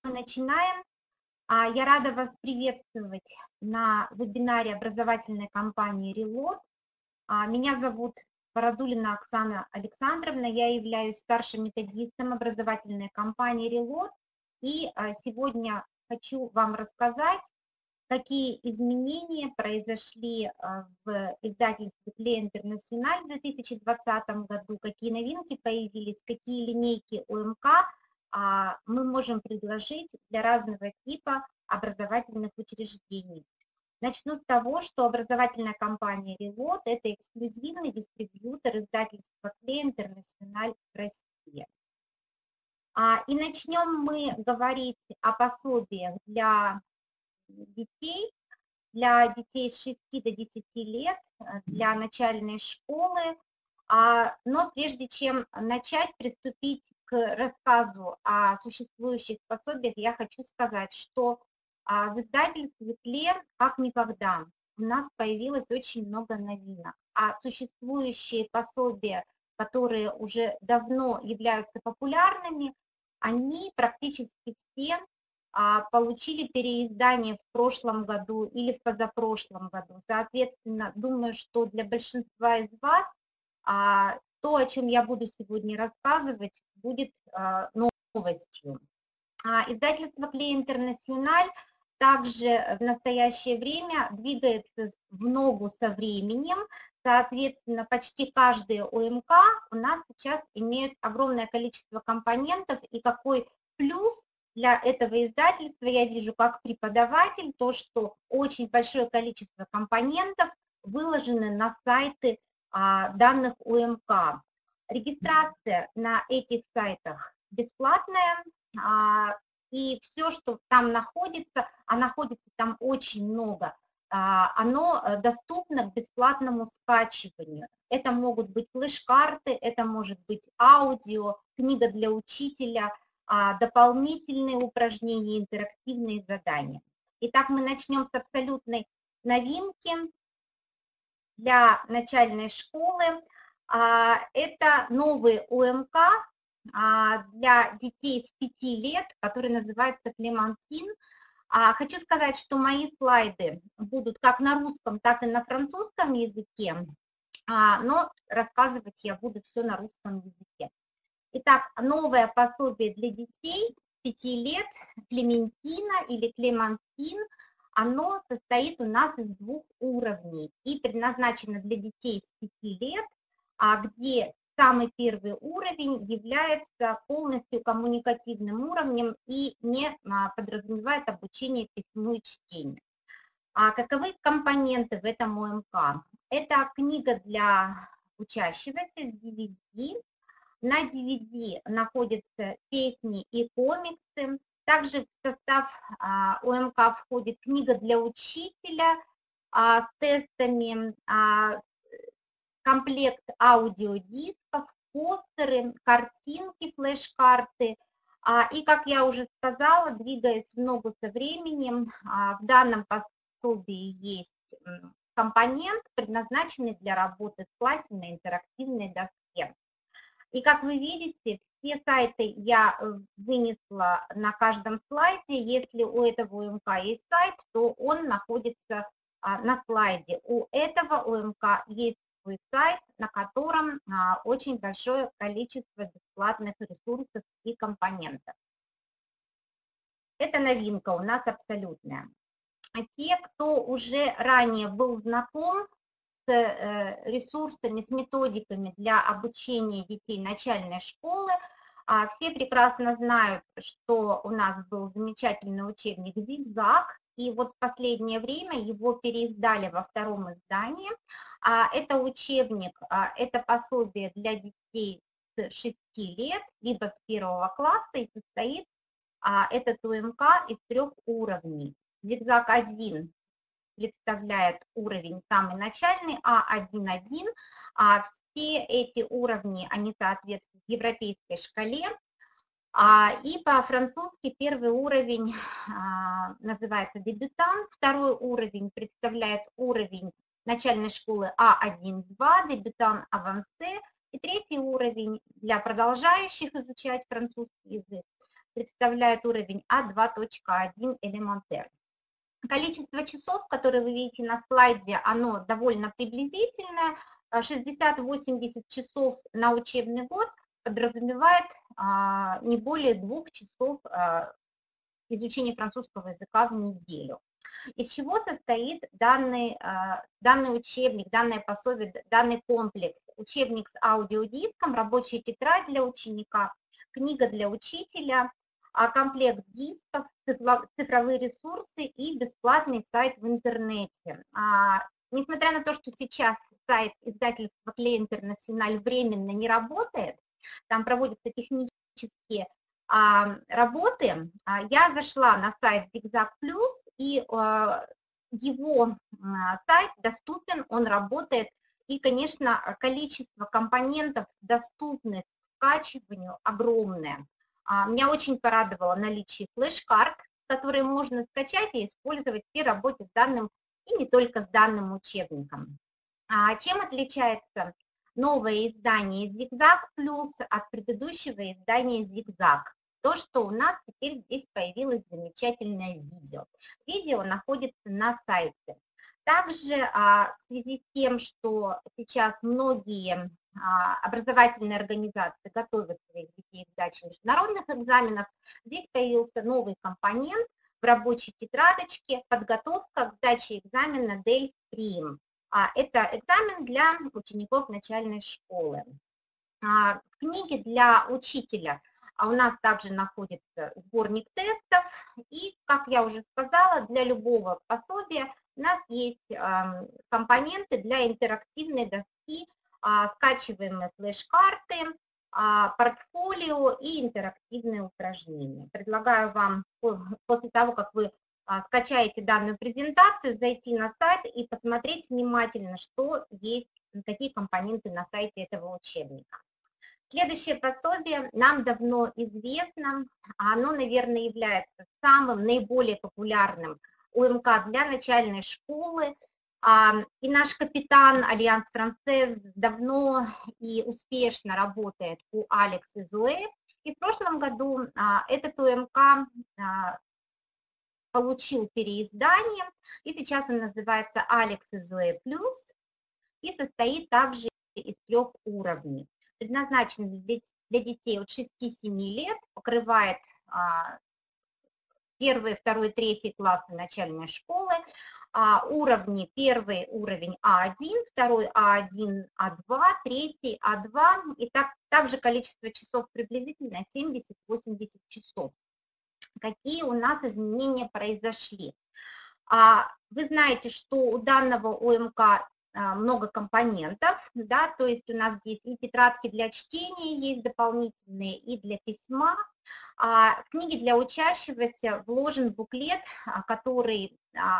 Мы начинаем. Я рада вас приветствовать на вебинаре образовательной компании Reload. Меня зовут Бородулина Оксана Александровна, я являюсь старшим методистом образовательной компании Reload. И сегодня хочу вам рассказать, какие изменения произошли в издательстве Кле Интернациональ в 2020 году, какие новинки появились, какие линейки УМК мы можем предложить для разного типа образовательных учреждений. Начну с того, что образовательная компания Reload – это эксклюзивный дистрибьютор издательства Кле Интернациональ в России. И начнем мы говорить о пособиях для детей с 6 до 10 лет, для начальной школы. Но прежде чем начать, приступить к рассказу о существующих пособиях, я хочу сказать, что в издательстве Кле как никогда у нас появилось очень много новинок, а существующие пособия, которые уже давно являются популярными, они практически все получили переиздание в прошлом году или в позапрошлом году. Соответственно, думаю, что для большинства из вас то, о чем я буду сегодня рассказывать, будет новостью. Издательство Кле Интернациональ также в настоящее время двигается в ногу со временем. Соответственно, почти каждый ОМК у нас сейчас имеют огромное количество компонентов. И какой плюс для этого издательства я вижу как преподаватель, то, что очень большое количество компонентов выложены на сайты данных УМК. Регистрация на этих сайтах бесплатная, и все, что там находится, а находится там очень много, оно доступно к бесплатному скачиванию. Это могут быть флеш-карты, это может быть аудио, книга для учителя, дополнительные упражнения, интерактивные задания. Итак, мы начнем с абсолютной новинки для начальной школы. Это новый УМК для детей с 5 лет, который называется Клемантин. Хочу сказать, что мои слайды будут как на русском, так и на французском языке, но рассказывать я буду все на русском языке. Итак, новое пособие для детей 5 лет, Клементина или Клемантин, оно состоит у нас из 2 уровней и предназначено для детей с 5 лет, где самый первый уровень является полностью коммуникативным уровнем и не подразумевает обучение письму и чтению. Каковы компоненты в этом ОМК? Это книга для учащегося с DVD. На DVD находятся песни и комиксы. Также в состав ОМК входит книга для учителя с тестами, комплект аудиодисков, постеры, картинки, флеш-карты. И, как я уже сказала, двигаясь в ногу со временем, в данном пособии есть компонент, предназначенный для работы в классе на интерактивной доске. И, как вы видите, все сайты я вынесла на каждом слайде. Если у этого УМК есть сайт, то он находится на слайде. У этого УМК есть свой сайт, на котором очень большое количество бесплатных ресурсов и компонентов. Это новинка у нас абсолютная. Те, кто уже ранее был знаком с ресурсами, с методиками для обучения детей начальной школы, все прекрасно знают, что у нас был замечательный учебник «Зигзаг», и вот в последнее время его переиздали во 2-м издании. Это учебник, это пособие для детей с 6 лет, либо с 1 класса, и состоит этот УМК из 3 уровней. «Зигзаг-1» представляет уровень самый начальный, А1-1, все эти уровни, они соответствуют европейской шкале, и по-французски 1 уровень называется дебютант, 2 уровень представляет уровень начальной школы А1-2, дебютант авансе, и 3 уровень для продолжающих изучать французский язык представляет уровень А2.1 элементарь. Количество часов, которые вы видите на слайде, оно довольно приблизительное. 60-80 часов на учебный год подразумевает не более 2 часов изучения французского языка в неделю. Из чего состоит данный учебник, данное пособие, данный комплекс? Учебник с аудиодиском, рабочая тетрадь для ученика, книга для учителя, комплект дисков, цифровые ресурсы и бесплатный сайт в интернете. Несмотря на то, что сейчас сайт издательства Клей Интернациональ временно не работает, там проводятся технические работы, я зашла на сайт Zigzag Plus, и его сайт доступен, он работает, и, конечно, количество компонентов, доступных к скачиванию, огромное. Меня очень порадовало наличие флеш-карт, которые можно скачать и использовать при работе с данным, и не только с данным учебником. Чем отличается новое издание Zigzag Plus от предыдущего издания Zigzag? То, что у нас теперь здесь появилось замечательное видео. Видео находится на сайте. Также в связи с тем, что сейчас многие образовательные организации готовят своих детей к сдаче международных экзаменов, здесь появился новый компонент в рабочей тетрадочке «Подготовка к сдаче экзамена DELF-PRIM». Это экзамен для учеников начальной школы. В книге для учителя у нас также находится сборник тестов, и, как я уже сказала, для любого пособия у нас есть компоненты для интерактивной доски, скачиваемые флеш-карты, портфолио и интерактивные упражнения. Предлагаю вам после того, как вы скачаете данную презентацию, зайти на сайт и посмотреть внимательно, что есть, какие компоненты на сайте этого учебника. Следующее пособие нам давно известно, оно, наверное, является самым наиболее популярным УМК для начальной школы. И наш капитан Альянс Франсез давно и успешно работает у Алекс и Зоэ. И в прошлом году этот УМК получил переиздание, и сейчас он называется Алекс и Зоэ Плюс, и состоит также из 3 уровней. Предназначен для детей от 6-7 лет, покрывает 1, 2, 3 классы начальной школы, уровни: 1 уровень А1, 2 А1, А2, 3 А2, и также количество часов приблизительно 70-80 часов. Какие у нас изменения произошли? Вы знаете, что у данного ОМК много компонентов, да, то есть у нас здесь и тетрадки для чтения есть дополнительные, и для письма. В книге для учащегося вложен буклет, который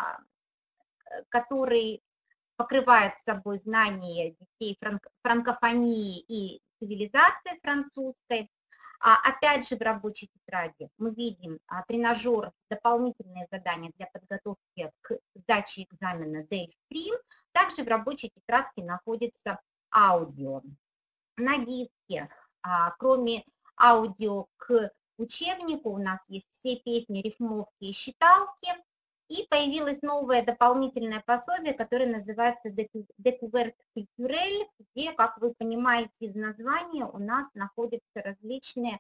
покрывает собой знания детей франкофонии и цивилизации французской. Опять же, в рабочей тетради мы видим тренажер, дополнительные задания для подготовки к сдаче экзамена DELF-PRIM. Также в рабочей тетрадке находится аудио. На диске, кроме аудио к учебнику, у нас есть все песни, рифмовки и считалки. И появилось новое дополнительное пособие, которое называется Découverte culturelle, где, как вы понимаете из названия, у нас находятся различные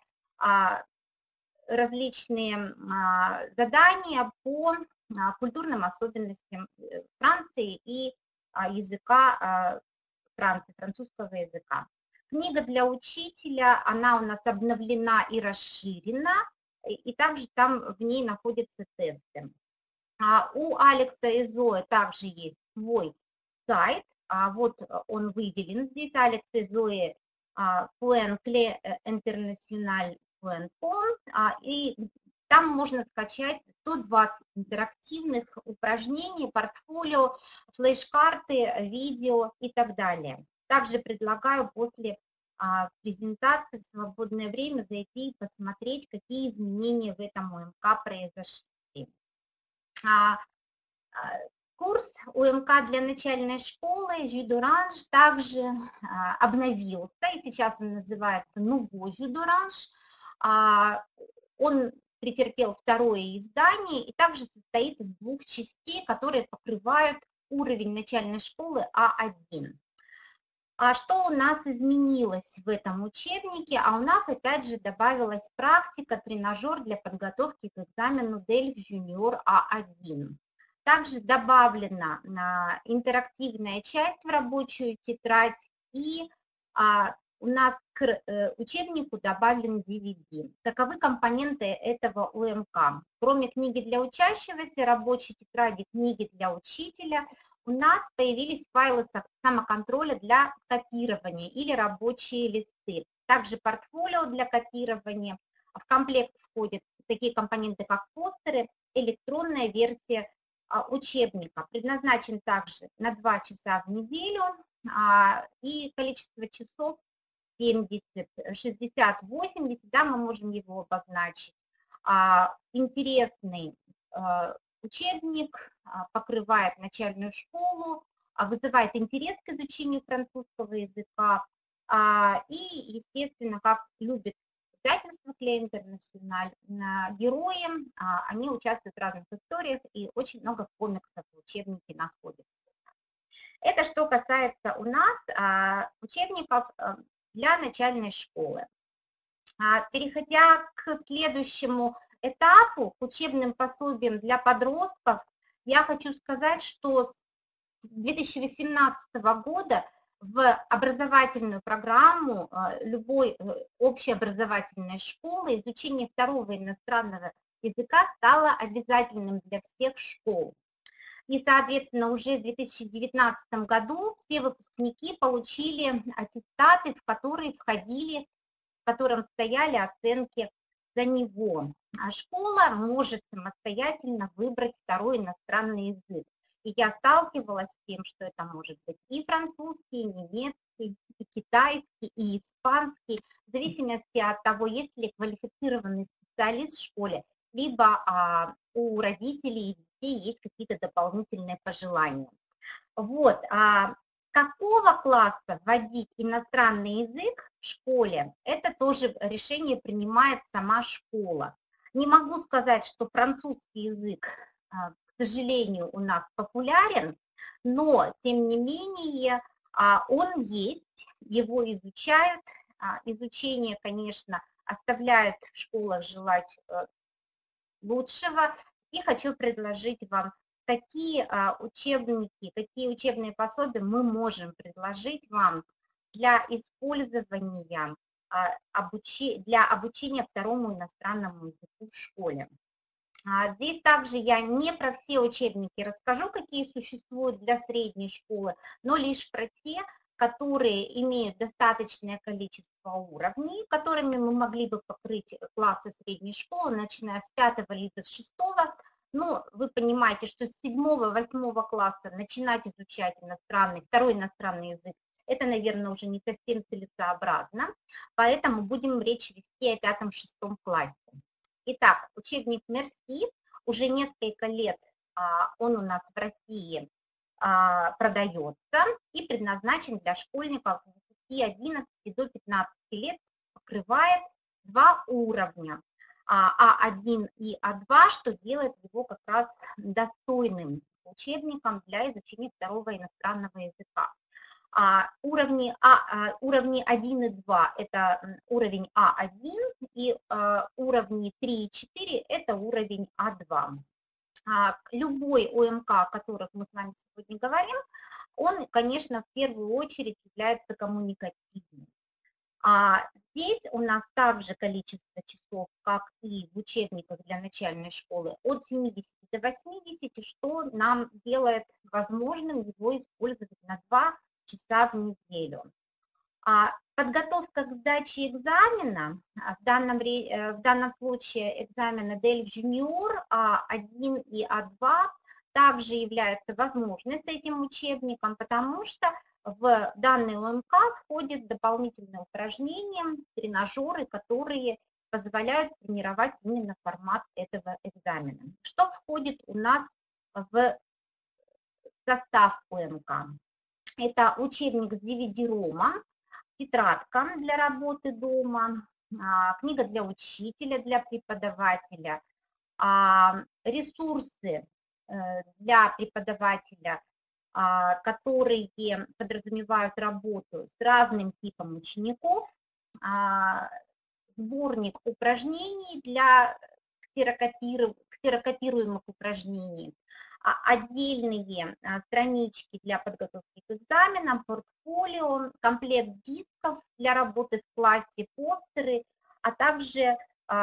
задания по культурным особенностям Франции и языка Франции, французского языка. Книга для учителя, она у нас обновлена и расширена, и также там в ней находятся тесты. У Алекса и Зои также есть свой сайт, вот он выделен здесь, Алекс и Зои, cleinternational.com, и там можно скачать 120 интерактивных упражнений, портфолио, флеш-карты, видео и так далее. Также предлагаю после презентации в свободное время зайти и посмотреть, какие изменения в этом УМК произошли. Курс УМК для начальной школы Jus d'Orange также обновился, и сейчас он называется Nouveau Jus d'Orange. Он претерпел второе издание и также состоит из 2 частей, которые покрывают уровень начальной школы А1. А что у нас изменилось в этом учебнике? А у нас опять же добавилась практика, тренажер для подготовки к экзамену DELF Junior А1. Также добавлена интерактивная часть в рабочую тетрадь, и у нас к учебнику добавлен DVD. Таковы компоненты этого УМК. Кроме книги для учащегося, рабочей тетради, книги для учителя, у нас появились файлы самоконтроля для копирования или рабочие листы. Также портфолио для копирования. В комплект входят такие компоненты, как постеры, электронная версия учебника. Предназначен также на 2 часа в неделю, и количество часов 70, 60, 80, да, мы можем его обозначить. Интересный учебник, покрывает начальную школу, вызывает интерес к изучению французского языка, и, естественно, как любит издательство Клей Интернациональ, герои, они участвуют в разных историях, и очень много комиксов в учебнике находится. Это что касается у нас учебников для начальной школы. Переходя к следующему этапу, к учебным пособиям для подростков, я хочу сказать, что с 2018 года в образовательную программу любой общеобразовательной школы изучение второго иностранного языка стало обязательным для всех школ. И, соответственно, уже в 2019 году все выпускники получили аттестаты, в котором стояли оценки за него. А школа может самостоятельно выбрать второй иностранный язык. И я сталкивалась с тем, что это может быть и французский, и немецкий, и китайский, и испанский, в зависимости от того, есть ли квалифицированный специалист в школе, либо у родителей и детей есть какие-то дополнительные пожелания. Вот, какого класса вводить иностранный язык в школе, это тоже решение принимает сама школа. Не могу сказать, что французский язык, к сожалению, у нас популярен, но, тем не менее, он есть, его изучают. Изучение, конечно, оставляет в школах желать лучшего. И хочу предложить вам, какие учебники, какие учебные пособия мы можем предложить вам для использования, для обучения второму иностранному языку в школе. Здесь также я не про все учебники расскажу, какие существуют для средней школы, но лишь про те, которые имеют достаточное количество уровней, которыми мы могли бы покрыть классы средней школы, начиная с 5 либо с 6. Но вы понимаете, что с 7-8 класса начинать изучать второй иностранный язык, это, наверное, уже не совсем целесообразно, поэтому будем речь вести о 5-6 классе. Итак, учебник Мерси уже несколько лет он у нас в России продается и предназначен для школьников с 11 до 15 лет, покрывает 2 уровня, А1 и А2, что делает его как раз достойным учебником для изучения второго иностранного языка. Уровни 1 и 2 – это уровень А1, и уровни 3 и 4 – это уровень А2. Любой ОМК, о которых мы с вами сегодня говорим, он, конечно, в первую очередь является коммуникативным. Здесь у нас также количество часов, как и в учебниках для начальной школы, от 70 до 80, что нам делает возможным его использовать на 2 часа в неделю. Подготовка к сдаче экзамена, в данном случае экзамена DELF Junior А1 и А2, также является возможной с этим учебником, потому что в данный ОМК входят дополнительные упражнения, тренажеры, которые позволяют тренировать именно формат этого экзамена. Что входит у нас в состав ОМК? Это учебник с DVD-ромом, тетрадка для работы дома, книга для учителя, для преподавателя, ресурсы для преподавателя, которые подразумевают работу с разным типом учеников, сборник упражнений для ксерокопируемых упражнений, отдельные странички для подготовки к экзаменам, портфолио, комплект дисков для работы в классе, постеры, а также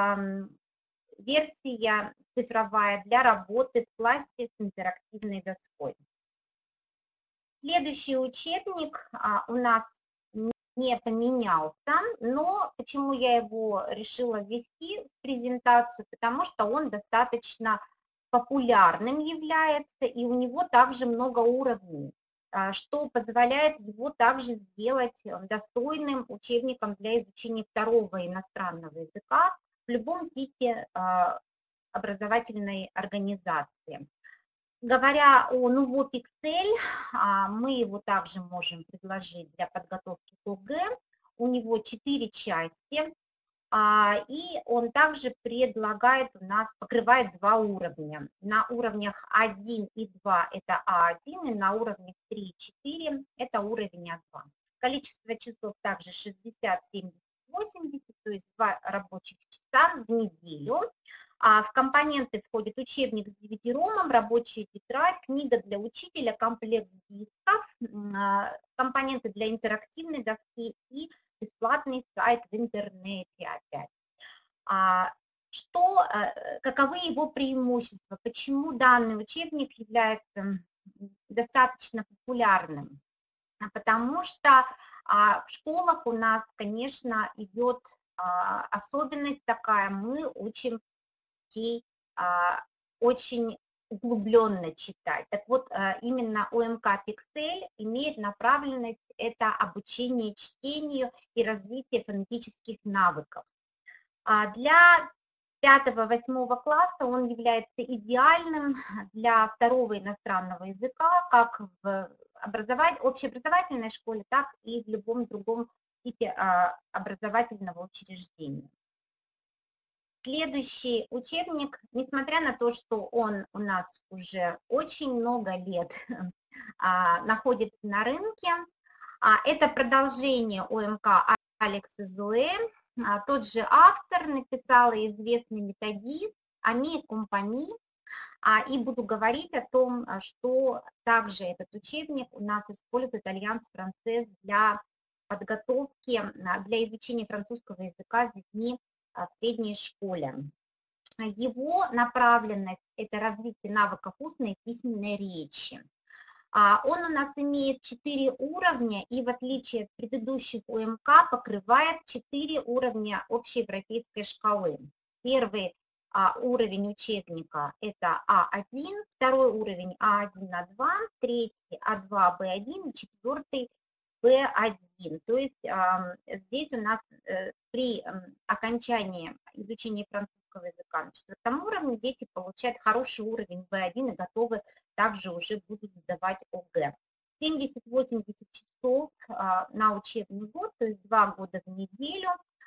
версия цифровая для работы в классе с интерактивной доской. Следующий учебник у нас не поменялся, но почему я его решила ввести в презентацию, потому что он достаточно популярным является, и у него также много уровней, что позволяет его также сделать достойным учебником для изучения второго иностранного языка в любом типе образовательной организации. Говоря о Nuvo Pixel, мы его также можем предложить для подготовки к ОГЭ. У него 4 части, и он также покрывает 2 уровня. На уровнях 1 и 2 это А1, и на уровнях 3 и 4 это уровень А2. Количество часов также 60, 70, 80, то есть 2 рабочих часа в неделю. В компоненты входит учебник с DVD-ромом, рабочая тетрадь, книга для учителя, комплект дисков, компоненты для интерактивной доски и бесплатный сайт в интернете опять. Каковы его преимущества? Почему данный учебник является достаточно популярным? Потому что в школах у нас, конечно, идет особенность такая, мы учим детей очень углубленно читать. Так вот, именно ОМК Pixel имеет направленность это обучение чтению и развитие фонетических навыков. Для 5-8 класса он является идеальным для второго иностранного языка, как в общеобразовательной школе, так и в любом другом типе образовательного учреждения. Следующий учебник, несмотря на то, что он у нас уже очень много лет находится на рынке, это продолжение ОМК Алекс и Зоэ. Тот же автор написал известный методист Ами Компани, и буду говорить о том, что также этот учебник у нас использует Альянс Францез для подготовки, для изучения французского языка с детьми в средней школе. Его направленность – это развитие навыков устной и письменной речи. Он у нас имеет 4 уровня и в отличие от предыдущих ОМК покрывает 4 уровня общеевропейской шкалы. Первый уровень учебника – это А1, второй уровень А1, А2, третий А2, Б1 и четвертый Б1. То есть здесь у нас при окончании изучения французского языка на 4 уровне дети получают хороший уровень Б1 и готовы также уже будут сдавать ОГЭ. 70-80 часов на учебный год, то есть 2 года в неделю.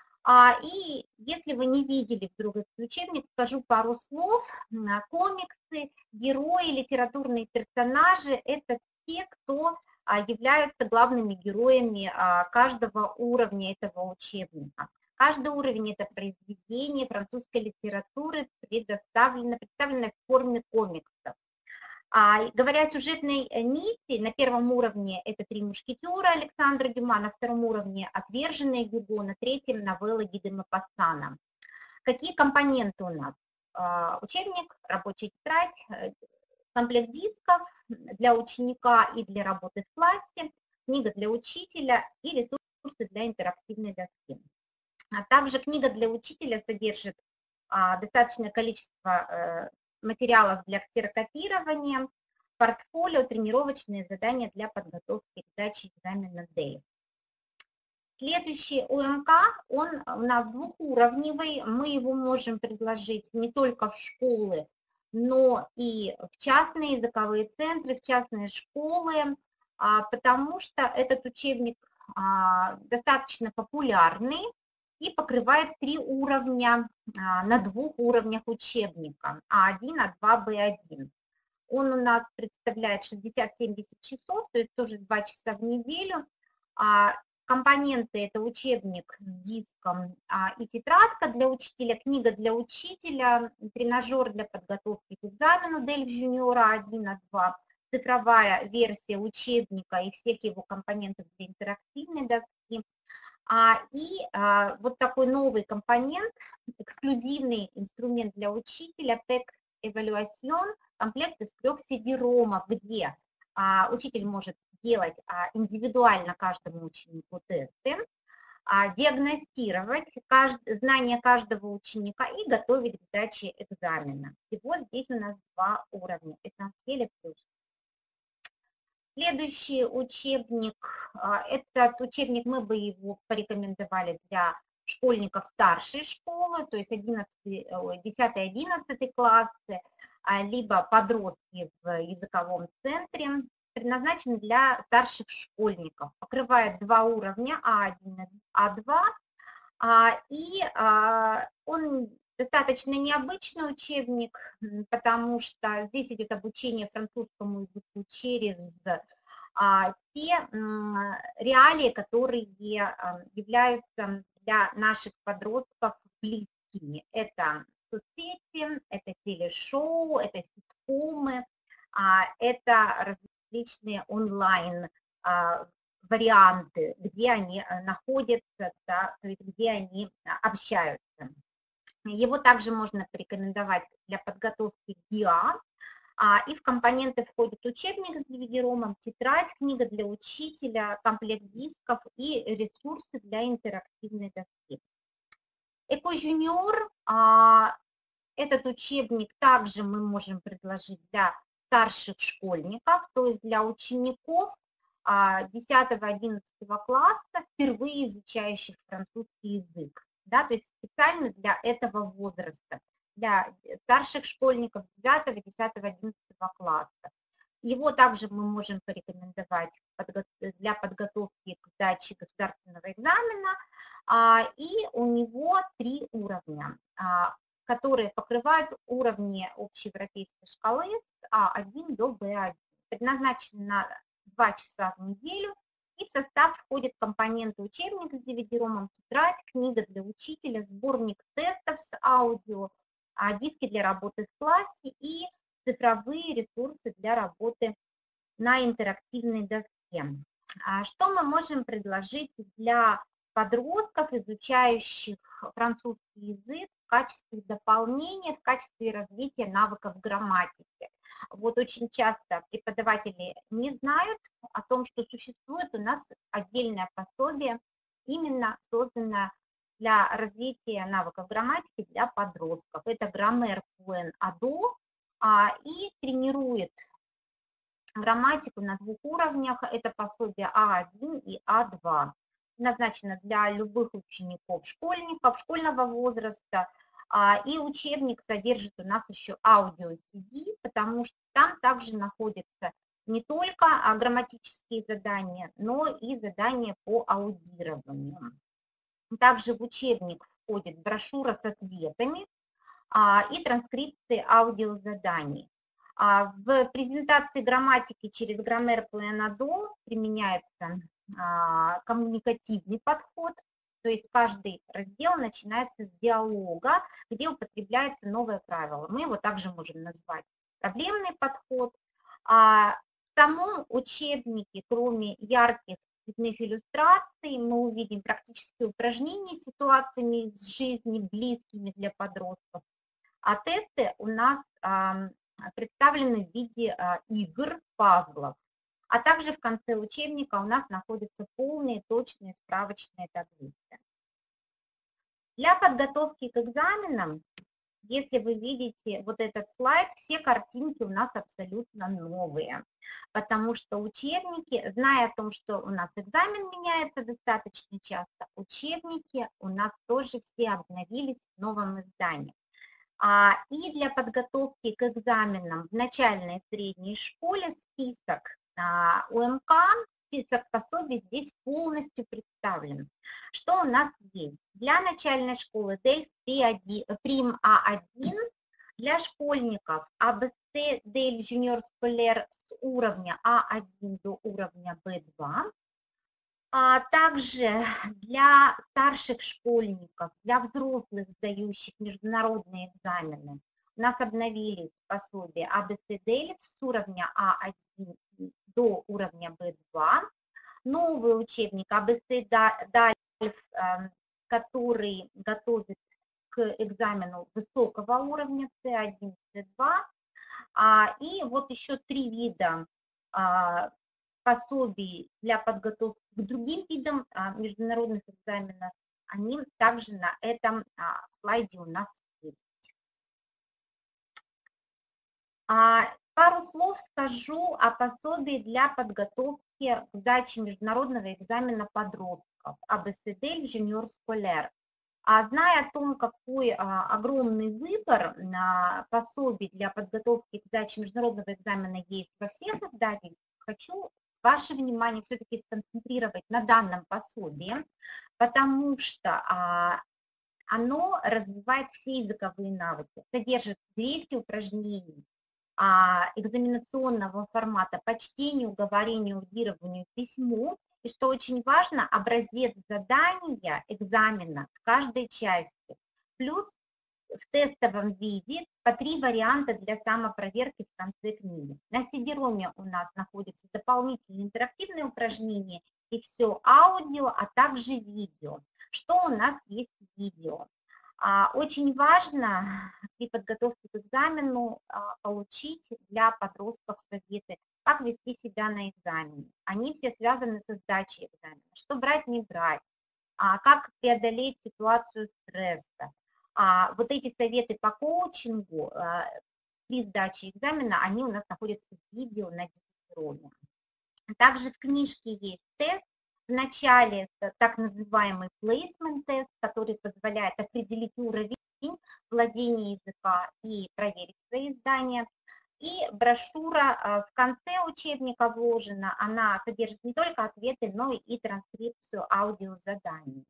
И если вы не видели вдруг этот учебник, скажу пару слов. Комиксы, герои, литературные персонажи – это те, кто являются главными героями каждого уровня этого учебника. Каждый уровень – это произведение французской литературы, представлено в форме комиксов. Говоря о сюжетной нити, на первом уровне это «Три мушкетера» Александра Дюма, на втором уровне «Отверженные» Гюго, на третьем новелла Ги де Мопассана. Какие компоненты у нас? Учебник, рабочая тетрадь, комплект дисков для ученика и для работы в классе, книга для учителя и ресурсы для интерактивной доски. Также книга для учителя содержит достаточное количество материалов для ксерокопирования, портфолио, тренировочные задания для подготовки к сдаче экзамена ДЭИ. Следующий ОМК, он у нас двухуровневый, мы его можем предложить не только в школы, но и в частные языковые центры, в частные школы, потому что этот учебник достаточно популярный, и покрывает 3 уровня на 2 уровнях учебника А1, А2, Б1. Он у нас представляет 60-70 часов, то есть тоже 2 часа в неделю. Компоненты – это учебник с диском и тетрадка для учителя, книга для учителя, тренажер для подготовки к экзамену DELF Junior А1, А2, цифровая версия учебника и всех его компонентов для интерактивной доски. Вот такой новый компонент, эксклюзивный инструмент для учителя, PEC Evaluation, комплект из 3 CD-ромов, где учитель может делать индивидуально каждому ученику тесты, диагностировать знания каждого ученика и готовить к сдаче экзамена. И вот здесь у нас 2 уровня, Essential плюс. Следующий учебник, этот учебник мы бы его порекомендовали для школьников старшей школы, то есть 10-11 классы, либо подростки в языковом центре, предназначен для старших школьников, покрывает 2 уровня А1 и А2, и он достаточно необычный учебник, потому что здесь идет обучение французскому языку через те реалии, которые являются для наших подростков близкими. Это соцсети, это телешоу, это ситкомы, это различные онлайн варианты, где они находятся, да, то есть где они общаются. Его также можно порекомендовать для подготовки к ГИА, и в компоненты входит учебник с DVD-ромом, тетрадь, книга для учителя, комплект дисков и ресурсы для интерактивной доски. Эко-жуниор, этот учебник также мы можем предложить для старших школьников, то есть для учеников 10-11 класса, впервые изучающих французский язык, да, то есть специально для этого возраста, для старших школьников 9, 10, 11 класса. Его также мы можем порекомендовать для подготовки к сдаче государственного экзамена, и у него 3 уровня, которые покрывают уровни общеевропейской шкалы с А1 до Б1, предназначен на 2 часа в неделю, и в состав входят компоненты учебника с DVD-ромом, тетрадь, книга для учителя, сборник тестов с аудио, диски для работы в классе и цифровые ресурсы для работы на интерактивной доске. Что мы можем предложить для подростков, изучающих французский язык в качестве дополнения, в качестве развития навыков грамматики? Вот очень часто преподаватели не знают о том, что существует у нас отдельное пособие, именно созданное для развития навыков грамматики для подростков. Это Grammaire Point Ado, и тренирует грамматику на 2 уровнях. Это пособие А1 и А2. Назначено для любых учеников, школьников, школьного возраста. И учебник содержит у нас еще аудио-CD, потому что там также находятся не только грамматические задания, но и задания по аудированию. Также в учебник входит брошюра с ответами и транскрипции аудиозаданий. В презентации грамматики через Grammaire Point Ado применяется коммуникативный подход, то есть каждый раздел начинается с диалога, где употребляется новое правило. Мы его также можем назвать проблемный подход. В самом учебнике, кроме ярких цветных иллюстраций, мы увидим практические упражнения с ситуациями из жизни, близкими для подростков. А тесты у нас представлены в виде игр, пазлов. А также в конце учебника у нас находятся полные, точные справочные таблицы. Для подготовки к экзаменам, если вы видите вот этот слайд, все картинки у нас абсолютно новые, потому что учебники, зная о том, что у нас экзамен меняется достаточно часто, учебники у нас тоже все обновились в новом издании. И для подготовки к экзаменам в начальной и средней школе список УМК список пособий здесь полностью представлен. Что у нас есть? Для начальной школы DELF Прим А1, для школьников АБС DELF Junior Scolaire с уровня А1 до уровня Б2, а также для старших школьников, для взрослых, сдающих международные экзамены, у нас обновились пособия АБС DELF с уровня А1 до уровня Б2, новый учебник АБС DELF, который готовит к экзамену высокого уровня С1, С2, и вот еще 3 вида пособий для подготовки к другим видам международных экзаменов, они также на этом слайде у нас есть. Пару слов скажу о пособии для подготовки к сдаче международного экзамена подростков АБС DELF Junior Scolaire. Зная о том, какой огромный выбор пособий для подготовки к сдаче международного экзамена есть во всех издательствах, хочу ваше внимание все-таки сконцентрировать на данном пособии, потому что оно развивает все языковые навыки, содержит 200 упражнений экзаменационного формата по чтению, говорению, аудированию, письму, и, что очень важно, образец задания экзамена в каждой части, плюс в тестовом виде по 3 варианта для самопроверки в конце книги. На CD-ROM у нас находятся дополнительные интерактивные упражнения и все аудио, а также видео. Что у нас есть в видео? Очень важно при подготовке к экзамену получить для подростков советы, как вести себя на экзамене. Они все связаны со сдачей экзамена. Что брать, не брать, как преодолеть ситуацию стресса. Вот эти советы по коучингу при сдаче экзамена, они у нас находятся в видео на CD-ROM. Также в книжке есть тест. В начале так называемый placement тест, который позволяет определить уровень владения языка и проверить свои знания. И брошюра в конце учебника вложена, она содержит не только ответы, но и транскрипцию аудиозаданий.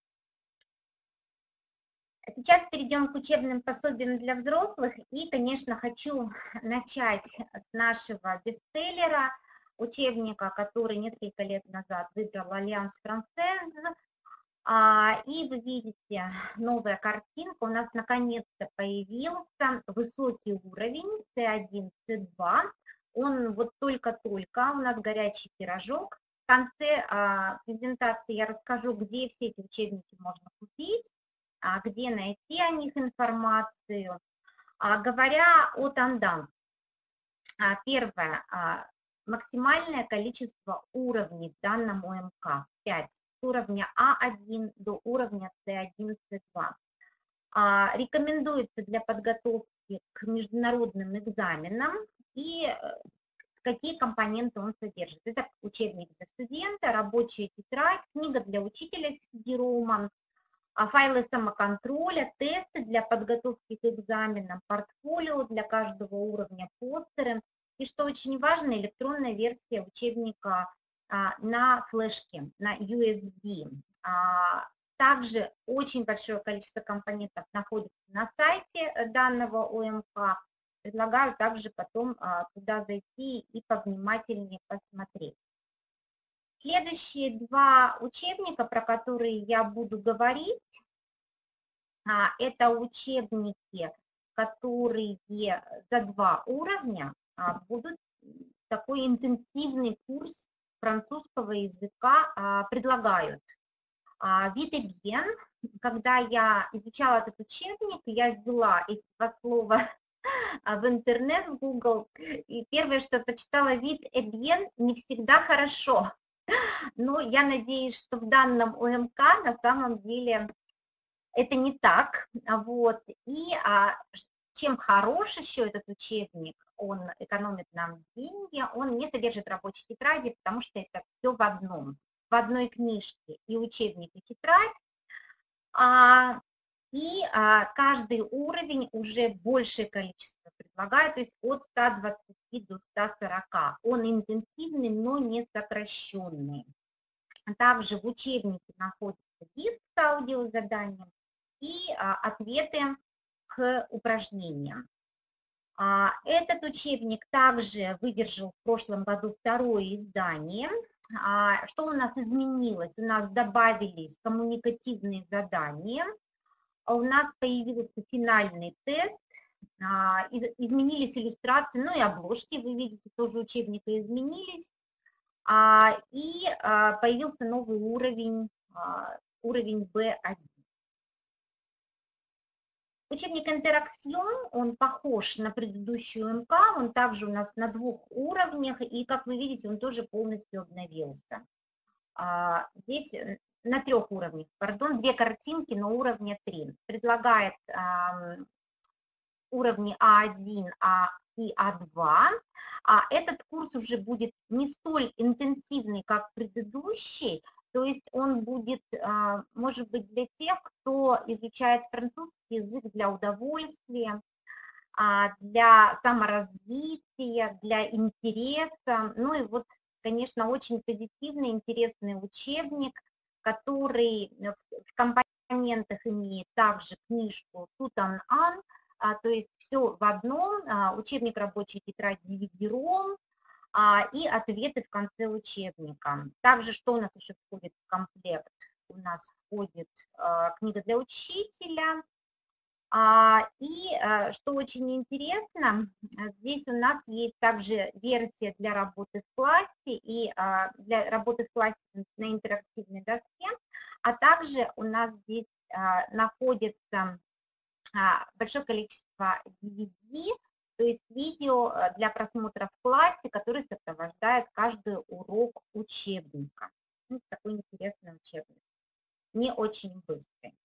Сейчас перейдем к учебным пособиям для взрослых. И, конечно, хочу начать с нашего бестселлера, учебника, который несколько лет назад выбрал Альянс Франсез. И вы видите, новая картинка у нас наконец-то появился, высокий уровень С1, С2. Он вот только-только, у нас горячий пирожок. В конце презентации я расскажу, где все эти учебники можно купить, где найти о них информацию. Говоря о тандам, первое, максимальное количество уровней в данном ОМК 5, с уровня А1 до уровня С1, С2. Рекомендуется для подготовки к международным экзаменам и какие компоненты он содержит. Это учебник для студента, рабочая тетрадь, книга для учителя с CD-ROM, файлы самоконтроля, тесты для подготовки к экзаменам, портфолио для каждого уровня, постеры. И что очень важно, электронная версия учебника на флешке, на USB. Также очень большое количество компонентов находится на сайте данного ОМК. Предлагаю также потом туда зайти и повнимательнее посмотреть. Следующие 2 учебника, про которые я буду говорить, это учебники, которые за 2 уровня будут такой интенсивный курс французского языка предлагают. Вид et bien, когда я изучала этот учебник, я ввела эти 2 слова в интернет, в Google, и первое, что прочитала, вид et bien не всегда хорошо. Но я надеюсь, что в данном ОМК на самом деле это не так. Вот. И чем хорош еще этот учебник, он экономит нам деньги, он не содержит рабочей тетради, потому что это все в одной книжке, и учебник, и тетрадь. Каждый уровень уже большее количество предлагает, то есть от 120 до 140. Он интенсивный, но не сокращенный. Также в учебнике находится диск с аудиозаданием и ответы к упражнениям. Этот учебник также выдержал в прошлом году второе издание. Что у нас изменилось? У нас добавились коммуникативные задания, у нас появился финальный тест, изменились иллюстрации, ну и обложки, вы видите, тоже учебника изменились, и появился новый уровень, уровень B1. Учебник Интераксион, он похож на предыдущую МК, он также у нас на 2 уровнях, и, как вы видите, он тоже полностью обновился. Здесь на 3 уровнях, пардон, 2 картинки, но уровня 3. Предлагает уровни А1 и А2. Этот курс уже будет не столь интенсивный, как предыдущий, то есть он будет, может быть, для тех, кто изучает французский язык для удовольствия, для саморазвития, для интереса. Ну и вот, конечно, очень позитивный, интересный учебник, который в компонентах имеет также книжку Tout-en-un, то есть все в одном, учебник рабочей тетрадь DVD-ROM и ответы в конце учебника. Также что у нас еще входит в комплект? У нас входит книга для учителя. И что очень интересно, здесь у нас есть также версия для работы в классе и для работы в классе на интерактивной доске, а также у нас здесь находится большое количество DVD, то есть видео для просмотра в классе, которые сопровождают каждый урок учебника. Ну, такой интересный учебник, не очень быстрый.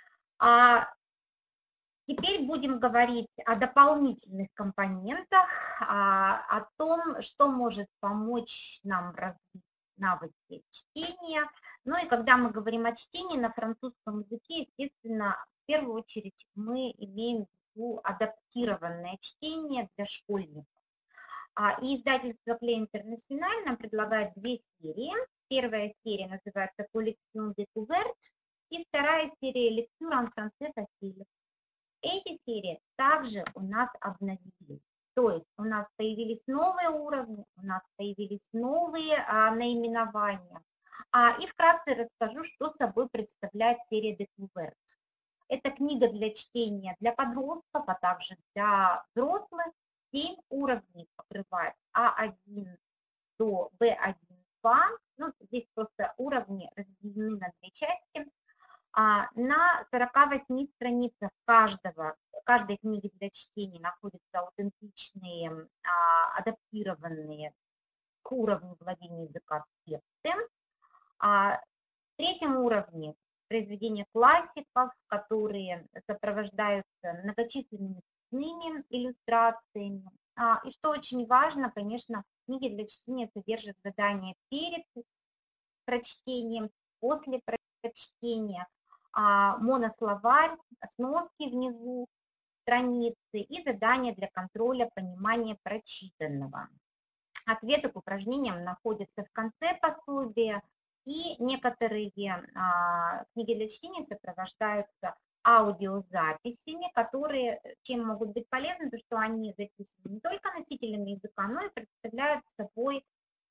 Теперь будем говорить о дополнительных компонентах, о том, что может помочь нам развить навыки чтения. Ну и когда мы говорим о чтении на французском языке, естественно, в первую очередь мы имеем в виду адаптированное чтение для школьников. И издательство Клей Интернациональ нам предлагает 2 серии. Первая серия называется «Collection Découverte» и вторая серия «Lecture en français facile». Эти серии также у нас обновились, то есть у нас появились новые уровни, у нас появились новые наименования. И вкратце расскажу, что собой представляет серия Découverte. Это книга для чтения для подростков, а также для взрослых. 7 уровней покрывает А1 до Б1-2. Ну, здесь просто уровни разделены на 2 части. На 48 страницах каждой книги для чтения находятся аутентичные, адаптированные к уровню владения языка тексты. В 3-м уровне произведения классиков, которые сопровождаются многочисленными цветными иллюстрациями. И что очень важно, конечно, книги для чтения содержат задания перед прочтением, после прочтения, монословарь, сноски внизу страницы и задания для контроля понимания прочитанного. Ответы к упражнениям находятся в конце пособия, и некоторые книги для чтения сопровождаются аудиозаписями, которые чем могут быть полезны, то что они записаны не только носителями языка, но и представляют собой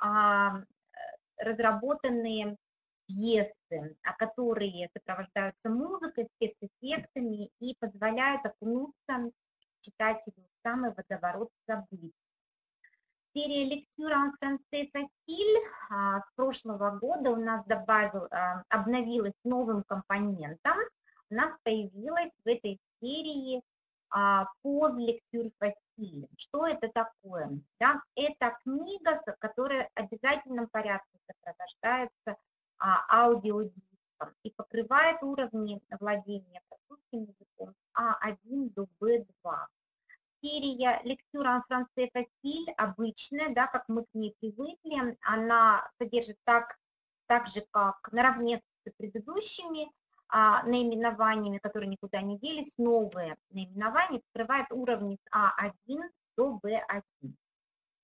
разработанные пьесы, которые сопровождаются музыкой, спецэффектами и позволяют окунуться читателю в самый водоворот событий. Серия «Lecture en français facile» с прошлого года у нас обновилась новым компонентом. У нас появилась в этой серии «Pause lecture facile». Что это такое? Да? Это книга, которая в обязательном порядке сопровождается аудиодиском и покрывает уровни владения французским языком А1 до Б2. Серия «Lecture en français facile» обычная, да, как мы к ней привыкли, она содержит так же, как наравне с предыдущими наименованиями, которые никуда не делись, новые наименования, покрывает уровни с А1 до Б1.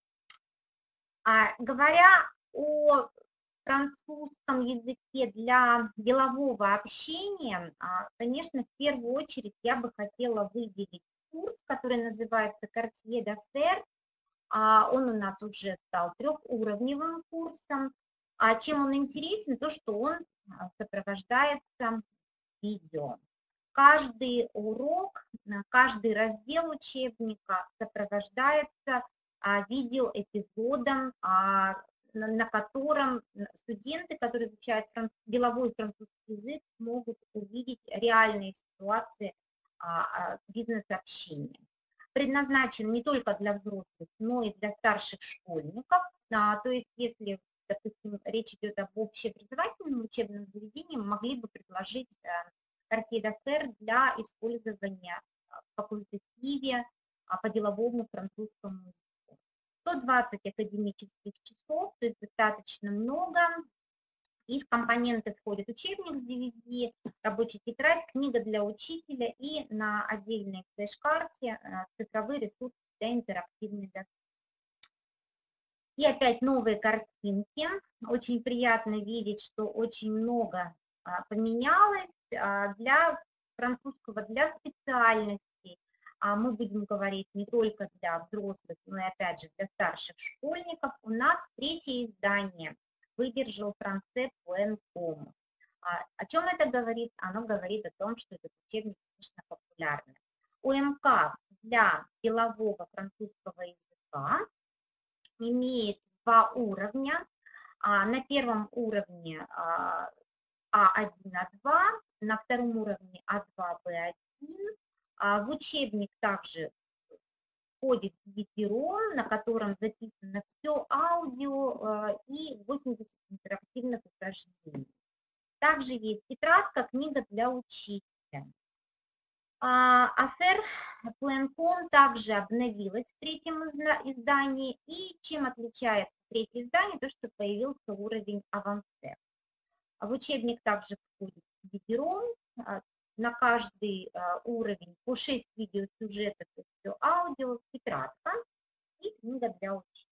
Говоря о французском языке для делового общения, конечно, в первую очередь я бы хотела выделить курс, который называется «Quartier d'affaires». Он у нас уже стал трехуровневым курсом. Чем он интересен? То, что он сопровождается видео. Каждый урок, каждый раздел учебника сопровождается видеоэпизодом, на котором студенты, которые изучают деловой французский язык, могут увидеть реальные ситуации бизнес-общения. Предназначен не только для взрослых, но и для старших школьников. То есть, если, допустим, речь идет об общеобразовательном учебном заведении, мы могли бы предложить Quartier d'affaires для использования в факультативе по деловому французскому языку. 120 академических часов, то есть достаточно много. И в компоненты входят учебник с DVD, рабочая тетрадь, книга для учителя и на отдельной флеш-карте цифровые ресурсы для интерактивной доски. И опять новые картинки. Очень приятно видеть, что очень много поменялось для французского, для специальностей. Мы будем говорить не только для взрослых, но и опять же для старших школьников. У нас третье издание выдержал Français Point Com. О чем это говорит? Оно говорит о том, что этот учебник, конечно, популярный. УМК для делового французского языка имеет два уровня. На первом уровне А1, А2, на втором уровне А2, Б1. В учебник также входит CD-ROM, на котором записано все аудио и 80 интерактивных упражнений. Также есть тетрадка, книга для учителя. Affaires Point Com также обновилась в третьем издании. И чем отличается третье издание? То, что появился уровень Avancé. В учебник также входит CD-ROM. На каждый уровень по 6 видеосюжетов, и все аудио, тетрадка и книга для учителя.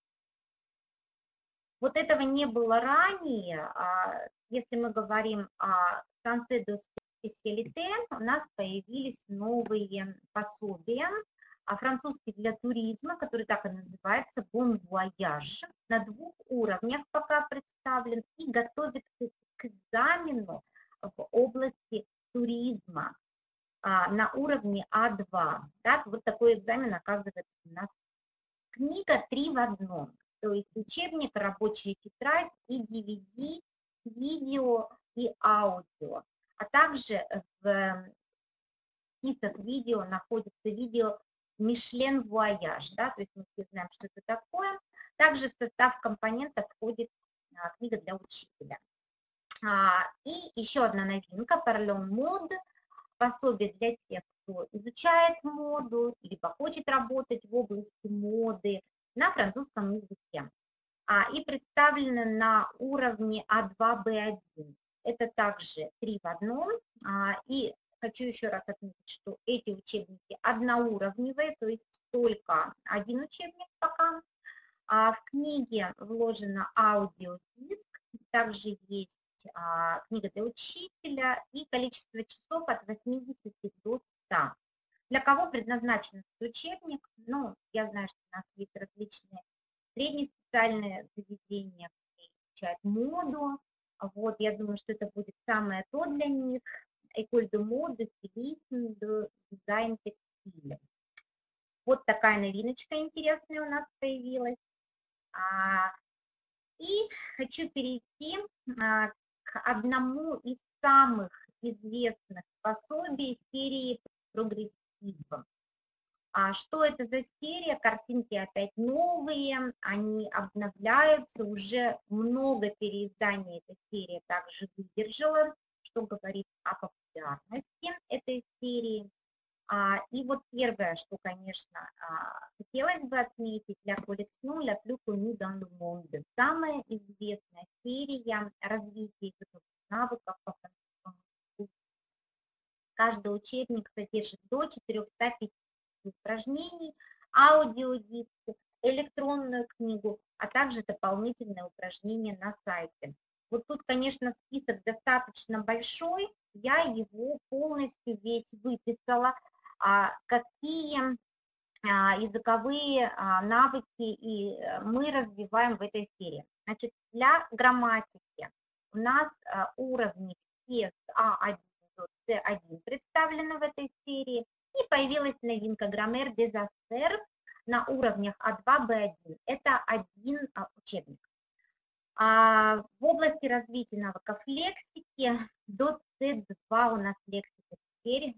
Вот этого не было ранее. Если мы говорим о Français de spécialité, у нас появились новые пособия. Французский для туризма, который так и называется, Bon Voyage, на 2 уровнях пока представлен и готовит к экзамену в области туризма на уровне А2. Да, вот такой экзамен оказывается у нас. Книга 3 в 1, то есть учебник, рабочая тетрадь и DVD, видео и аудио. А также в список видео находится видео Michelin Voyage, да, то есть мы все знаем, что это такое. Также в состав компонента входит книга для учителя. И еще одна новинка, Parlons Mode, пособие для тех, кто изучает моду, либо хочет работать в области моды на французском языке. И представлено на уровне А2, Б1. Это также 3 в 1. И хочу еще раз отметить, что эти учебники одноуровневые, то есть только один учебник пока. В книге вложено аудиодиск, также есть книга для учителя и количество часов от 80 до 100. Для кого предназначен этот учебник? Ну, я знаю, что у нас есть различные среднеспециальные заведения, которые изучают моду. Вот, я думаю, что это будет самое то для них. École de mode, стилизм, дизайн, текстиль. Вот такая новиночка интересная у нас появилась. И хочу перейти к одному из самых известных пособий серии прогрессива. Что это за серия? Картинки опять новые, они обновляются, уже много переизданий эта серия также выдержала, что говорит о популярности этой серии. И вот первое, что, конечно, хотелось бы отметить для коллекцион La plus connue dans le monde. Самая известная серия развития языковых навыков по французскому языку. Каждый учебник содержит до 450 упражнений, аудиодиски электронную книгу, а также дополнительные упражнения на сайте. Вот тут, конечно, список достаточно большой, я его полностью весь выписала, какие языковые навыки и мы развиваем в этой сфере. Значит, для грамматики у нас уровни все с А1 до С1 представлены в этой серии, и появилась новинка Grammaire des Affaires на уровнях А2, Б1. Это один учебник. В области развития навыков лексики до С2 у нас лексика теперь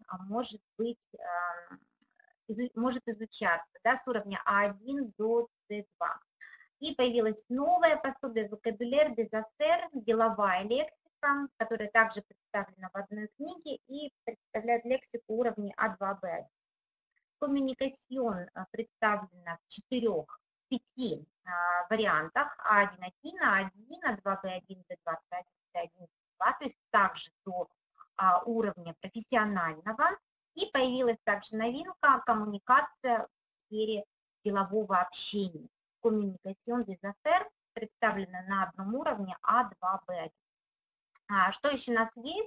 может изучаться, да, с уровня А1 до С2. И появилось новое пособие «Vocabulaire des Affaires», деловая лексика, которая также представлена в одной книге и представляет лексику уровня А2, Б1. Коммуникацион представлена в 5 вариантах: А1.1, А1, А2Б1, Б2, С1, С2, то есть также до уровня профессионального. И появилась также новинка коммуникация в сфере делового общения. Коммуникацион des Affaires представлена на одном уровне А2Б1. Что еще у нас есть?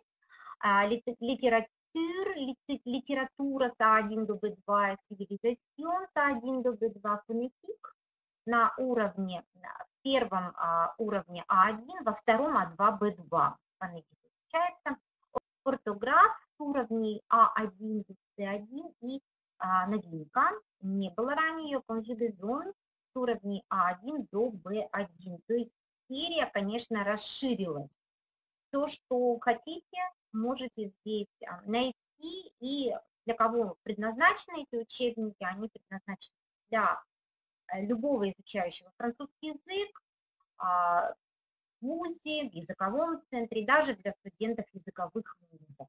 Литература с А1 до Б2, цивилизацион с А1 до Б2, фонетик на уровне, в первом уровне А1, во втором А2, Б2 фонетик изучается. Ортограф с уровней А1 до С1 и новинка, не было ранее, конжугазон с уровней А1 до Б1. То есть серия, конечно, расширилась. То, что хотите, можете здесь найти, и для кого предназначены эти учебники, они предназначены для любого изучающего французский язык, в вузе, в языковом центре, даже для студентов языковых вузов.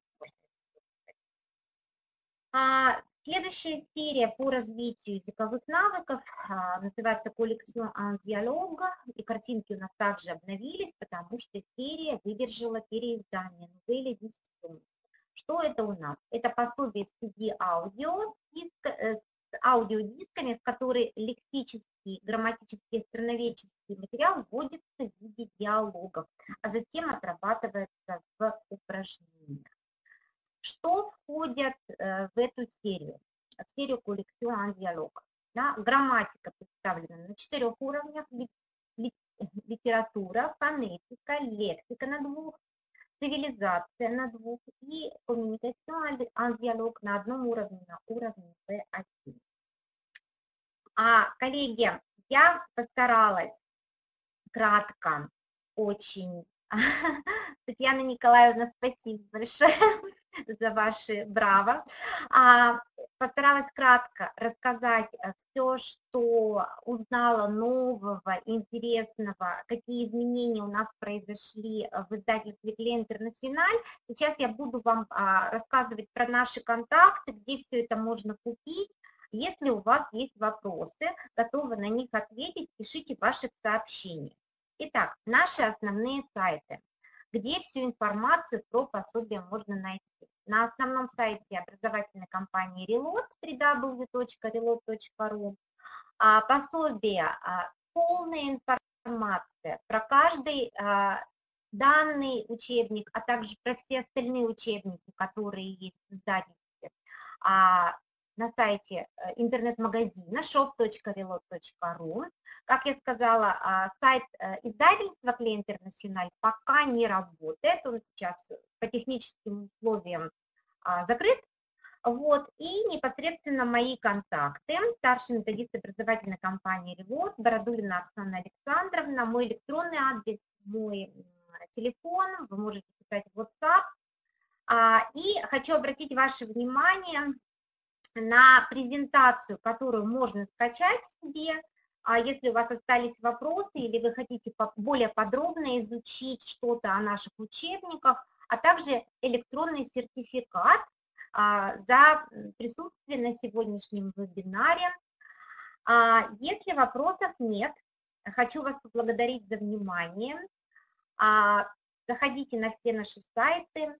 Следующая серия по развитию языковых навыков называется «Collection en dialogue», и картинки у нас также обновились, потому что серия выдержала переиздание Nouvelle Edition. Что это у нас? Это пособие в CD-аудио с аудиодисками, в которые лексический, грамматический, страноведческий материал вводится в виде диалогов, а затем отрабатывается в упражнениях. Что входит в эту серию? В серию «Collection en dialogue». Да? Грамматика представлена на 4 уровнях: литература, фонетика, лексика на 2, цивилизация на 2 и коммуникацион en dialogue на одном уровне, на уровне B1. Коллеги, я постаралась кратко, очень. Татьяна Николаевна, спасибо большое за ваши браво. Постаралась кратко рассказать все, что узнала нового, интересного, какие изменения у нас произошли в издательстве Кле Интернациональ. Сейчас я буду вам рассказывать про наши контакты, где все это можно купить. Если у вас есть вопросы, готовы на них ответить, пишите ваши сообщения. Итак, наши основные сайты, где всю информацию про пособие можно найти. На основном сайте образовательной компании Reload, www.reload.ru, пособие, полная информация про каждый данный учебник, а также про все остальные учебники, которые есть в издательстве, на сайте интернет-магазина shop.reload.ru. Как я сказала, сайт издательства Кле Интернациональ пока не работает, он сейчас по техническим условиям закрыт. Вот, и непосредственно мои контакты: старший методист образовательной компании Reload, Бородулина Оксана Александровна, мой электронный адрес, мой телефон, вы можете писать в WhatsApp. И хочу обратить ваше внимание на презентацию, которую можно скачать себе, если у вас остались вопросы или вы хотите более подробно изучить что-то о наших учебниках, а также электронный сертификат за присутствие на сегодняшнем вебинаре. Если вопросов нет, хочу вас поблагодарить за внимание. Заходите на все наши сайты,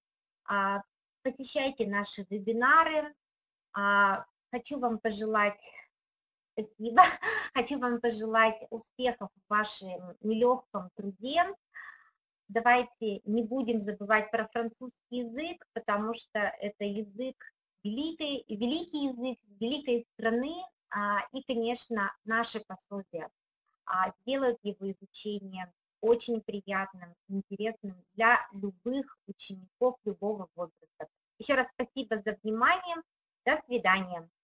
посещайте наши вебинары. Хочу вам пожелать спасибо. Хочу вам пожелать успехов в вашем нелегком труде. Давайте не будем забывать про французский язык, потому что это язык великий язык великой страны, и, конечно, наши пособия делают его изучение очень приятным, интересным для любых учеников любого возраста. Еще раз спасибо за внимание. До свидания.